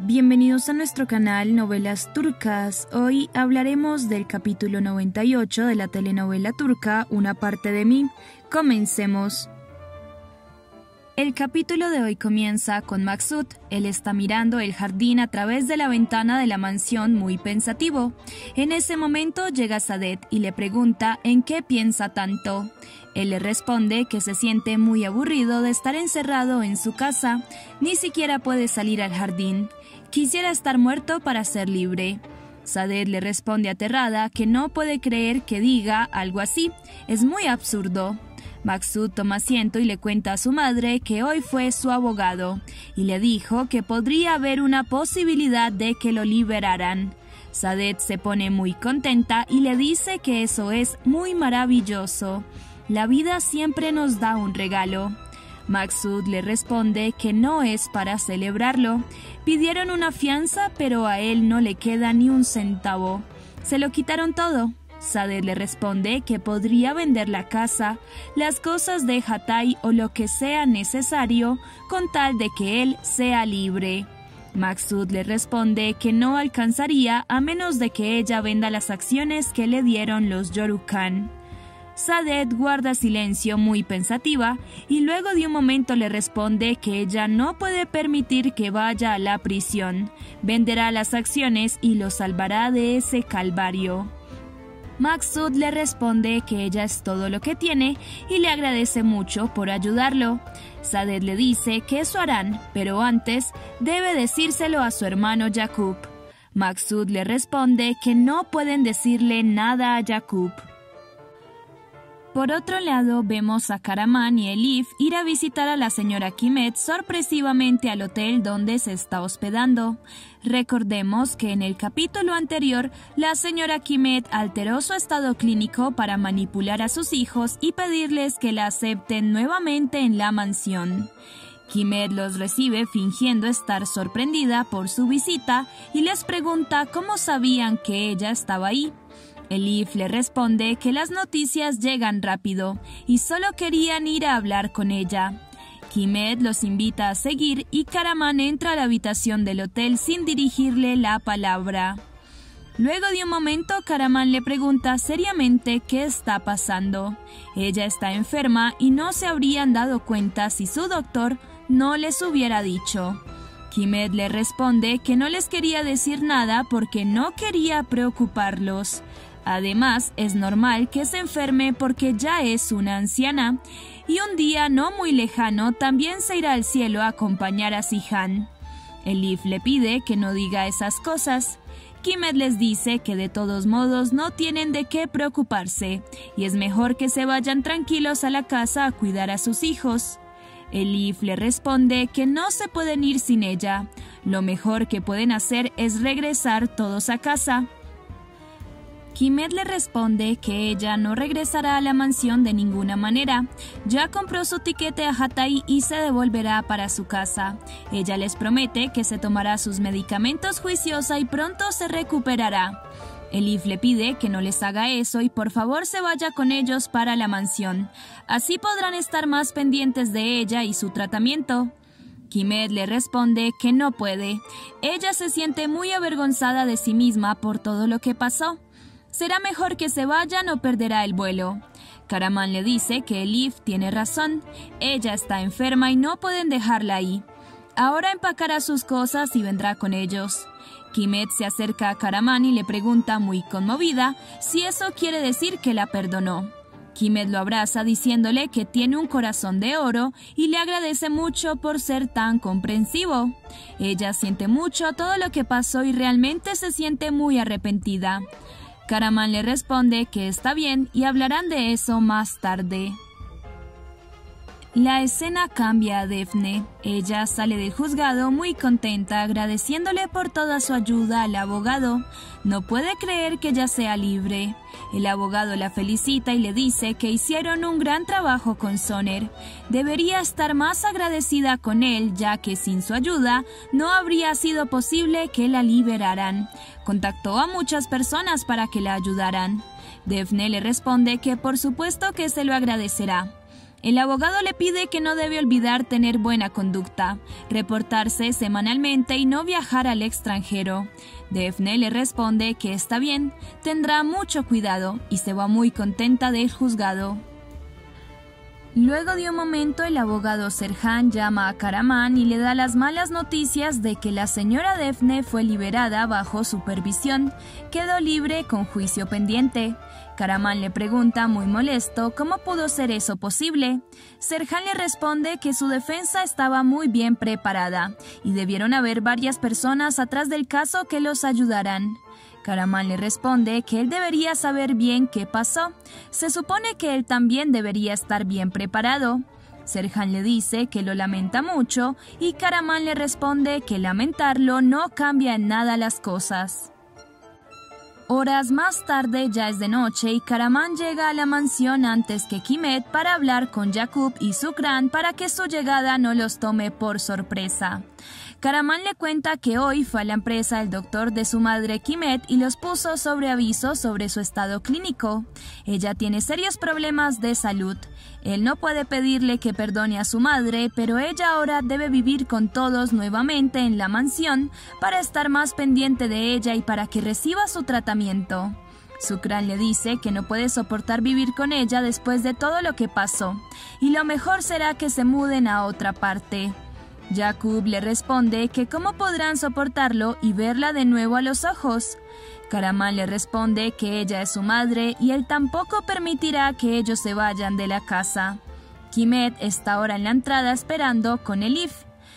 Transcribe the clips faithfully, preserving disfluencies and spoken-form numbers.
bienvenidos a nuestro canal Novelas Turcas. Hoy hablaremos del capítulo noventa y ocho de la telenovela turca Una parte de mí. Comencemos. El capítulo de hoy comienza con Maksut. Él está mirando el jardín a través de la ventana de la mansión muy pensativo. En ese momento llega Saadet y le pregunta en qué piensa tanto. Él le responde que se siente muy aburrido de estar encerrado en su casa, ni siquiera puede salir al jardín. Quisiera estar muerto para ser libre. Saadet le responde aterrada que no puede creer que diga algo así, es muy absurdo. Maksut toma asiento y le cuenta a su madre que hoy fue su abogado, y le dijo que podría haber una posibilidad de que lo liberaran. Saadet se pone muy contenta y le dice que eso es muy maravilloso. La vida siempre nos da un regalo. Maksut le responde que no es para celebrarlo. Pidieron una fianza, pero a él no le queda ni un centavo. Se lo quitaron todo. Saadet le responde que podría vender la casa, las cosas de Hatay o lo que sea necesario con tal de que él sea libre. Maksut le responde que no alcanzaría a menos de que ella venda las acciones que le dieron los Yorukan. Saadet guarda silencio muy pensativa y luego de un momento le responde que ella no puede permitir que vaya a la prisión. Venderá las acciones y lo salvará de ese calvario. Maksut le responde que ella es todo lo que tiene y le agradece mucho por ayudarlo. Saadet le dice que eso harán, pero antes debe decírselo a su hermano Yakup. Maksut le responde que no pueden decirle nada a Yakup. Por otro lado, vemos a Karaman y Elif ir a visitar a la señora Quimet sorpresivamente al hotel donde se está hospedando. Recordemos que en el capítulo anterior, la señora Quimet alteró su estado clínico para manipular a sus hijos y pedirles que la acepten nuevamente en la mansión. Quimet los recibe fingiendo estar sorprendida por su visita y les pregunta cómo sabían que ella estaba ahí. Elif le responde que las noticias llegan rápido y solo querían ir a hablar con ella. Quimet los invita a seguir y Karaman entra a la habitación del hotel sin dirigirle la palabra. Luego de un momento, Karaman le pregunta seriamente qué está pasando. Ella está enferma y no se habrían dado cuenta si su doctor no les hubiera dicho. Quimet le responde que no les quería decir nada porque no quería preocuparlos. Además, es normal que se enferme porque ya es una anciana, y un día no muy lejano también se irá al cielo a acompañar a Sihan. Elif le pide que no diga esas cosas. Quimet les dice que de todos modos no tienen de qué preocuparse, y es mejor que se vayan tranquilos a la casa a cuidar a sus hijos. Elif le responde que no se pueden ir sin ella. Lo mejor que pueden hacer es regresar todos a casa. Quimet le responde que ella no regresará a la mansión de ninguna manera. Ya compró su tiquete a Hatay y se devolverá para su casa. Ella les promete que se tomará sus medicamentos juiciosa y pronto se recuperará. Elif le pide que no les haga eso y por favor se vaya con ellos para la mansión. Así podrán estar más pendientes de ella y su tratamiento. Quimet le responde que no puede. Ella se siente muy avergonzada de sí misma por todo lo que pasó. Será mejor que se vayan o perderá el vuelo. Karaman le dice que Elif tiene razón. Ella está enferma y no pueden dejarla ahí. Ahora empacará sus cosas y vendrá con ellos. Quimet se acerca a Karaman y le pregunta muy conmovida si eso quiere decir que la perdonó. Quimet lo abraza diciéndole que tiene un corazón de oro y le agradece mucho por ser tan comprensivo. Ella siente mucho todo lo que pasó y realmente se siente muy arrepentida. Karaman le responde que está bien y hablarán de eso más tarde. La escena cambia a Defne. Ella sale del juzgado muy contenta agradeciéndole por toda su ayuda al abogado. No puede creer que ya sea libre. El abogado la felicita y le dice que hicieron un gran trabajo con Soner. Debería estar más agradecida con él ya que sin su ayuda no habría sido posible que la liberaran. Contactó a muchas personas para que la ayudaran. Defne le responde que por supuesto que se lo agradecerá. El abogado le pide que no debe olvidar tener buena conducta, reportarse semanalmente y no viajar al extranjero. Daphne le responde que está bien, tendrá mucho cuidado y se va muy contenta del juzgado. Luego de un momento, el abogado Serhan llama a Karaman y le da las malas noticias de que la señora Daphne fue liberada bajo supervisión, quedó libre con juicio pendiente. Karaman le pregunta muy molesto cómo pudo ser eso posible. Serhan le responde que su defensa estaba muy bien preparada y debieron haber varias personas atrás del caso que los ayudaran. Karaman le responde que él debería saber bien qué pasó. Se supone que él también debería estar bien preparado. Serhan le dice que lo lamenta mucho y Karaman le responde que lamentarlo no cambia en nada las cosas. Horas más tarde ya es de noche y Karaman llega a la mansión antes que Quimet para hablar con Yaqub y Sukran para que su llegada no los tome por sorpresa. Karaman le cuenta que hoy fue a la empresa el doctor de su madre Quimet y los puso sobre aviso sobre su estado clínico. Ella tiene serios problemas de salud. Él no puede pedirle que perdone a su madre, pero ella ahora debe vivir con todos nuevamente en la mansión para estar más pendiente de ella y para que reciba su tratamiento. Sukran le dice que no puede soportar vivir con ella después de todo lo que pasó, y lo mejor será que se muden a otra parte. Yaqub le responde que cómo podrán soportarlo y verla de nuevo a los ojos. Karaman le responde que ella es su madre y él tampoco permitirá que ellos se vayan de la casa. Quimet está ahora en la entrada esperando con Elif.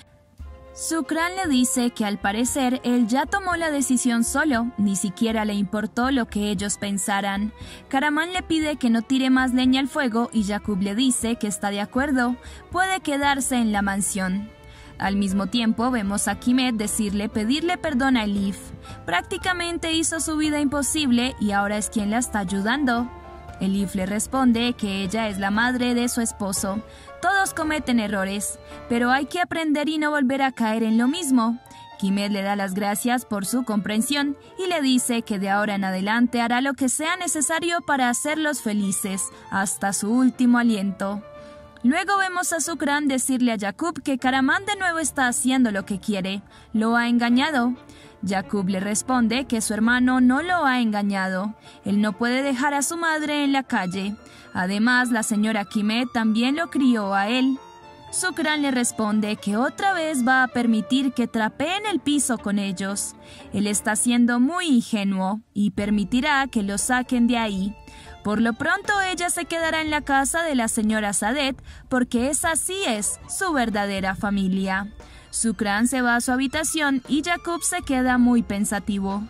Sukran le dice que al parecer él ya tomó la decisión solo, ni siquiera le importó lo que ellos pensaran. Karaman le pide que no tire más leña al fuego y Yaqub le dice que está de acuerdo, puede quedarse en la mansión. Al mismo tiempo vemos a Quimet decirle pedirle perdón a Elif. Prácticamente hizo su vida imposible y ahora es quien la está ayudando. Elif le responde que ella es la madre de su esposo. Todos cometen errores, pero hay que aprender y no volver a caer en lo mismo. Quimet le da las gracias por su comprensión y le dice que de ahora en adelante hará lo que sea necesario para hacerlos felices, hasta su último aliento. Luego vemos a Sukran decirle a Yaqub que Karaman de nuevo está haciendo lo que quiere. Lo ha engañado. Yaqub le responde que su hermano no lo ha engañado. Él no puede dejar a su madre en la calle. Además, la señora Quimet también lo crió a él. Sukran le responde que otra vez va a permitir que trapeen el piso con ellos. Él está siendo muy ingenuo y permitirá que lo saquen de ahí. Por lo pronto ella se quedará en la casa de la señora Sadet porque esa sí es su verdadera familia. Sukran se va a su habitación y Yaqub se queda muy pensativo.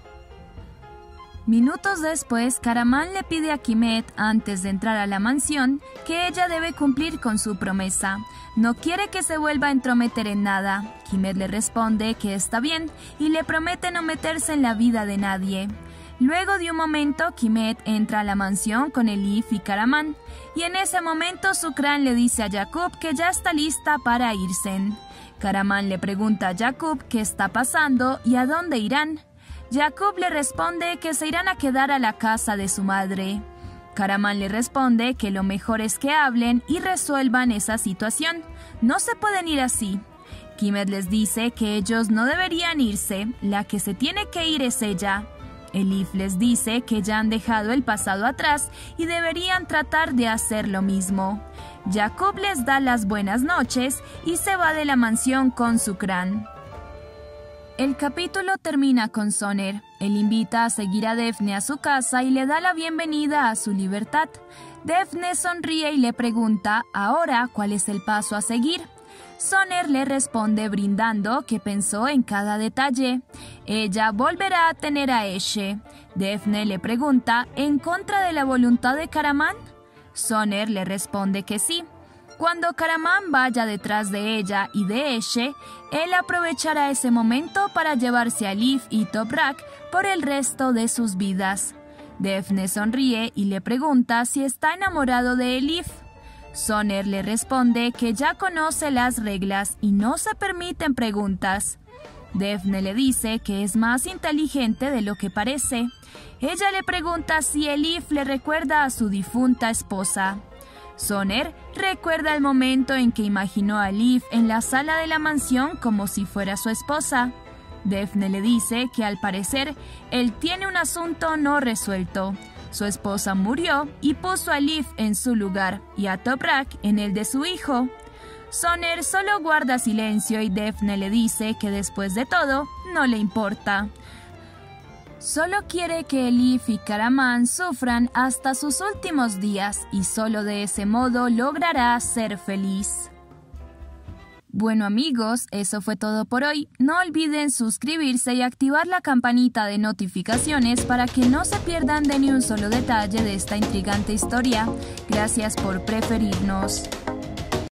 Minutos después, Karaman le pide a Quimet, antes de entrar a la mansión, que ella debe cumplir con su promesa. No quiere que se vuelva a entrometer en nada. Quimet le responde que está bien y le promete no meterse en la vida de nadie. Luego de un momento, Quimet entra a la mansión con Elif y Karaman, y en ese momento Sukran le dice a Yaqub que ya está lista para irse. Karaman le pregunta a Yaqub qué está pasando y a dónde irán. Yaqub le responde que se irán a quedar a la casa de su madre. Karaman le responde que lo mejor es que hablen y resuelvan esa situación. No se pueden ir así. Quimet les dice que ellos no deberían irse, la que se tiene que ir es ella. Elif les dice que ya han dejado el pasado atrás y deberían tratar de hacer lo mismo. Yaqub les da las buenas noches y se va de la mansión con Sukran. El capítulo termina con Soner. Él invita a seguir a Daphne a su casa y le da la bienvenida a su libertad. Daphne sonríe y le pregunta ahora cuál es el paso a seguir. Soner le responde brindando que pensó en cada detalle. Ella volverá a tener a Eshe. Daphne le pregunta ¿en contra de la voluntad de Karaman? Soner le responde que sí. Cuando Karaman vaya detrás de ella y de Eshe, él aprovechará ese momento para llevarse a Elif y Toprak por el resto de sus vidas. Daphne sonríe y le pregunta si está enamorado de Elif. Soner le responde que ya conoce las reglas y no se permiten preguntas. Daphne le dice que es más inteligente de lo que parece. Ella le pregunta si Elif le recuerda a su difunta esposa. Sonner recuerda el momento en que imaginó a Liv en la sala de la mansión como si fuera su esposa. Daphne le dice que al parecer él tiene un asunto no resuelto. Su esposa murió y puso a Liv en su lugar y a Toprak en el de su hijo. Sonner solo guarda silencio y Daphne le dice que después de todo no le importa. Solo quiere que Liv y Karaman sufran hasta sus últimos días y solo de ese modo logrará ser feliz. Bueno amigos, eso fue todo por hoy. No olviden suscribirse y activar la campanita de notificaciones para que no se pierdan de ni un solo detalle de esta intrigante historia. Gracias por preferirnos.